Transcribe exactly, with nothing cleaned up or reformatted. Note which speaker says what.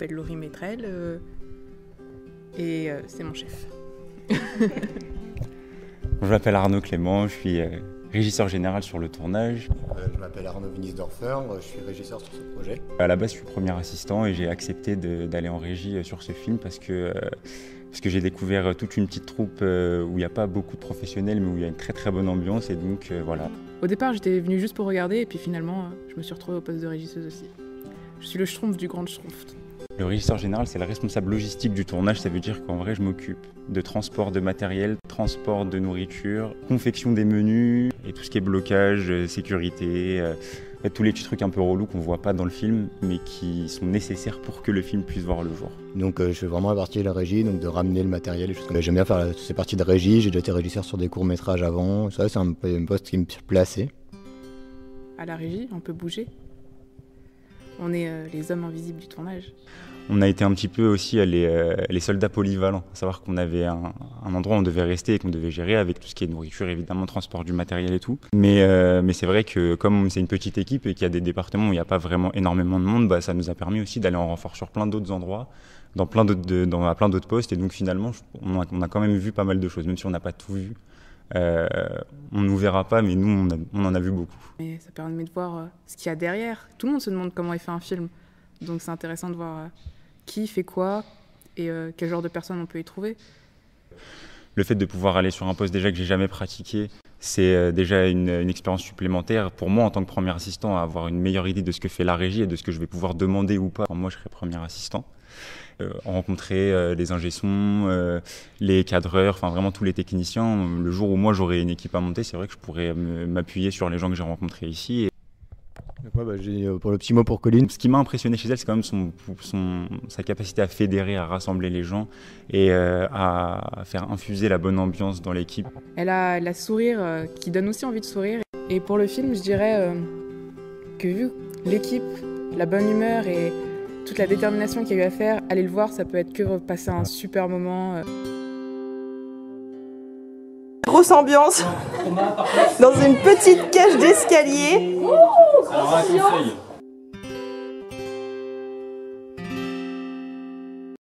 Speaker 1: m'appelle Laurie Métrel euh, et euh, c'est mon chef.
Speaker 2: Je m'appelle Arnaud Clément, je suis euh, régisseur général sur le tournage.
Speaker 3: Euh, je m'appelle Arnaud Winisdorfer, je suis régisseur sur ce projet.
Speaker 2: À la base, je suis premier assistant et j'ai accepté d'aller en régie sur ce film parce que, euh, parce que j'ai découvert toute une petite troupe euh, où il n'y a pas beaucoup de professionnels mais où il y a une très très bonne ambiance et donc euh, voilà.
Speaker 1: Au départ, j'étais venue juste pour regarder et puis finalement, je me suis retrouvée au poste de régisseuse aussi. Je suis le schtroumpf du grand schtroumpf.
Speaker 2: Le régisseur général, c'est le responsable logistique du tournage, ça veut dire qu'en vrai, je m'occupe de transport de matériel, transport de nourriture, confection des menus et tout ce qui est blocage, sécurité, euh, tous les petits trucs un peu relous qu'on voit pas dans le film, mais qui sont nécessaires pour que le film puisse voir le jour.
Speaker 3: Donc euh, je fais vraiment la partie de la régie, donc de ramener le matériel et choses comme ça. J'aime bien faire la, ces parties de régie, j'ai déjà été régisseur sur des courts-métrages avant, ça c'est un, un poste qui me plaît assez.
Speaker 1: À la régie, on peut bouger. On est euh, les hommes invisibles du tournage.
Speaker 2: On a été un petit peu aussi les, euh, les soldats polyvalents, à savoir qu'on avait un, un endroit où on devait rester et qu'on devait gérer avec tout ce qui est nourriture, évidemment, transport du matériel et tout. Mais, euh, mais c'est vrai que comme c'est une petite équipe et qu'il y a des départements où il n'y a pas vraiment énormément de monde, bah, ça nous a permis aussi d'aller en renfort sur plein d'autres endroits, dans plein d'autres, de, dans, à plein d'autres postes. Et donc finalement, on a, on a quand même vu pas mal de choses, même si on n'a pas tout vu. Euh, on ne nous verra pas, mais nous, on, a, on en a vu beaucoup.
Speaker 1: Et ça permet de voir euh, ce qu'il y a derrière. Tout le monde se demande comment il fait un film. Donc c'est intéressant de voir euh, qui fait quoi et euh, quel genre de personnes on peut y trouver.
Speaker 2: Le fait de pouvoir aller sur un poste déjà que j'ai jamais pratiqué, c'est euh, déjà une, une expérience supplémentaire pour moi en tant que premier assistant à avoir une meilleure idée de ce que fait la régie et de ce que je vais pouvoir demander ou pas. Moi, je serai premier assistant. Euh, rencontrer euh, les ingé-sons, euh, les cadreurs, enfin vraiment tous les techniciens. Le jour où moi j'aurai une équipe à monter, c'est vrai que je pourrais m'appuyer sur les gens que j'ai rencontrés ici. Et...
Speaker 3: Ouais, bah, j'ai, pour le petit mot pour Colline.
Speaker 2: Ce qui m'a impressionné chez elle, c'est quand même son, son, sa capacité à fédérer, à rassembler les gens et euh, à faire infuser la bonne ambiance dans l'équipe.
Speaker 1: Elle a le sourire euh, qui donne aussi envie de sourire. Et pour le film, je dirais euh, que vu l'équipe, la bonne humeur et toute la détermination qu'il y a eu à faire, aller le voir, ça peut être que passer un super moment.
Speaker 4: Grosse ambiance dans une petite cage d'escalier.
Speaker 5: Alors un conseil,